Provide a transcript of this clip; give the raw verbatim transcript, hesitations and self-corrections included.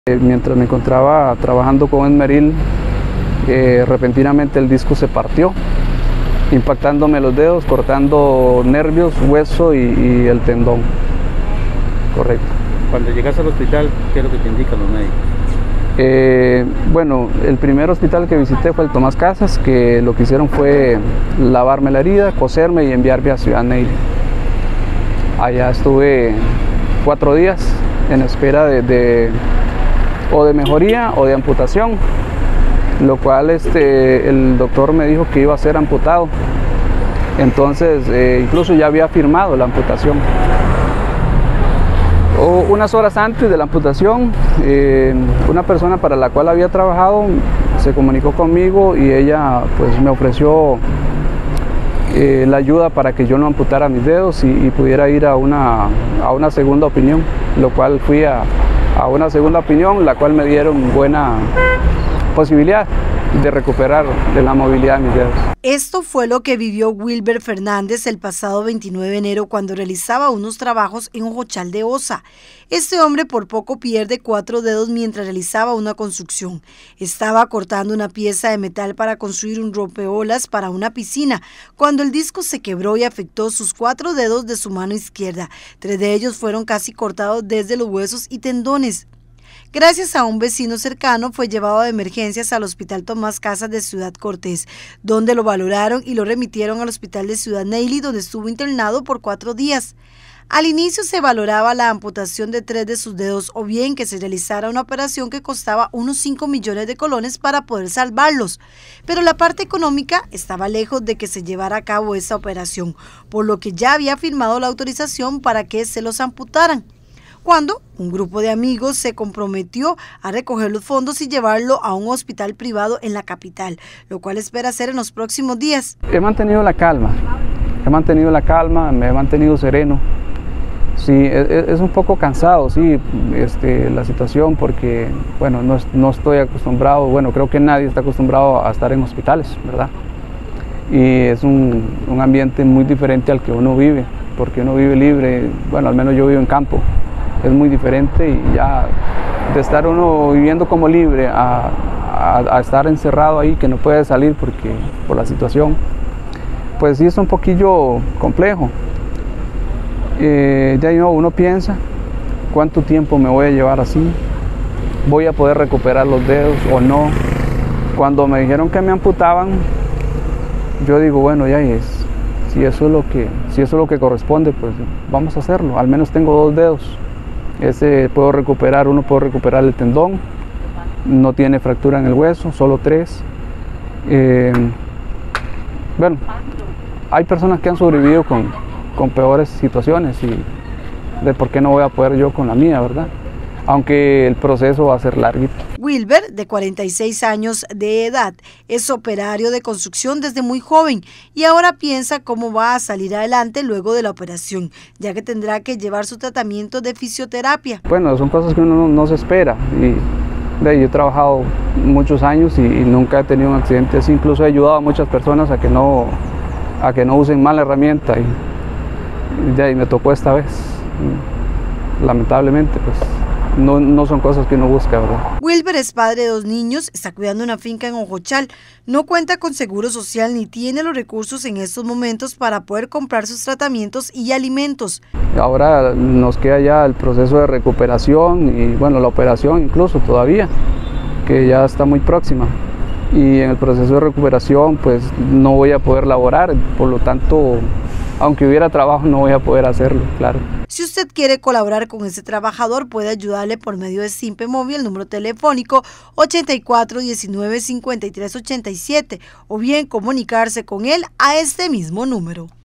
Mientras me encontraba trabajando con Esmeril, eh, repentinamente el disco se partió, impactándome los dedos, cortando nervios, hueso y, y el tendón. Correcto. Cuando llegas al hospital, ¿qué es lo que te indican los médicos? Eh, bueno, el primer hospital que visité fue el Tomás Casas, que lo que hicieron fue lavarme la herida, coserme y enviarme a Ciudad Neyli. Allá estuve cuatro días en espera de, de o de mejoría o de amputación, lo cual este, el doctor me dijo que iba a ser amputado. Entonces, eh, incluso ya había firmado la amputación. O unas horas antes de la amputación, eh, una persona para la cual había trabajado se comunicó conmigo y ella pues, me ofreció eh, la ayuda para que yo no amputara mis dedos y, y pudiera ir a una, a una segunda opinión, lo cual fui a, a una segunda opinión, la cual me dieron buena posibilidad de recuperar de la movilidad de mis dedos. Esto fue lo que vivió Wilber Fernández el pasado veintinueve de enero cuando realizaba unos trabajos en Ojochal de Osa. Este hombre por poco pierde cuatro dedos mientras realizaba una construcción. Estaba cortando una pieza de metal para construir un rompeolas para una piscina, cuando el disco se quebró y afectó sus cuatro dedos de su mano izquierda. Tres de ellos fueron casi cortados desde los huesos y tendones. Gracias a un vecino cercano fue llevado de emergencias al Hospital Tomás Casas de Ciudad Cortés, donde lo valoraron y lo remitieron al Hospital de Ciudad Neyli, donde estuvo internado por cuatro días. Al inicio se valoraba la amputación de tres de sus dedos o bien que se realizara una operación que costaba unos cinco millones de colones para poder salvarlos, pero la parte económica estaba lejos de que se llevara a cabo esa operación, por lo que ya había firmado la autorización para que se los amputaran, cuando un grupo de amigos se comprometió a recoger los fondos y llevarlo a un hospital privado en la capital, lo cual espera hacer en los próximos días. He mantenido la calma, he mantenido la calma, me he mantenido sereno. Sí, es, es un poco cansado, sí, este, la situación porque, bueno, no, no estoy acostumbrado, bueno, creo que nadie está acostumbrado a estar en hospitales, ¿verdad? Y es un, un ambiente muy diferente al que uno vive, porque uno vive libre, bueno, al menos yo vivo en campo. Es muy diferente y ya de estar uno viviendo como libre a, a, a estar encerrado ahí que no puede salir porque, por la situación, pues sí es un poquillo complejo. Eh, ya uno piensa cuánto tiempo me voy a llevar así, voy a poder recuperar los dedos o no. Cuando me dijeron que me amputaban, yo digo, bueno, ya es, si eso es lo que, si eso es lo que corresponde, pues vamos a hacerlo, al menos tengo dos dedos. Ese puedo recuperar, uno puedo recuperar el tendón, no tiene fractura en el hueso, solo tres. Eh, bueno, hay personas que han sobrevivido con, con peores situaciones y de por qué no voy a poder yo con la mía, ¿verdad? Aunque el proceso va a ser larguito. Wilber, de cuarenta y seis años de edad, es operario de construcción desde muy joven y ahora piensa cómo va a salir adelante luego de la operación, ya que tendrá que llevar su tratamiento de fisioterapia. Bueno, son cosas que uno no, no se espera y de, yo he trabajado muchos años y, y nunca he tenido un accidente así, incluso he ayudado a muchas personas a que no, a que no usen mal la herramienta y, y de ahí me tocó esta vez, lamentablemente pues. No, no son cosas que uno busca, ¿verdad? Wilber es padre de dos niños, está cuidando una finca en Ojochal, no cuenta con seguro social ni tiene los recursos en estos momentos para poder comprar sus tratamientos y alimentos. Ahora nos queda ya el proceso de recuperación y bueno, la operación incluso todavía, que ya está muy próxima. Y en el proceso de recuperación pues no voy a poder laborar, por lo tanto, aunque hubiera trabajo no voy a poder hacerlo, claro. Si usted quiere colaborar con ese trabajador, puede ayudarle por medio de Simpe Móvil, el número telefónico ochenta y cuatro, diecinueve, cincuenta y tres, ochenta y siete, o bien comunicarse con él a este mismo número.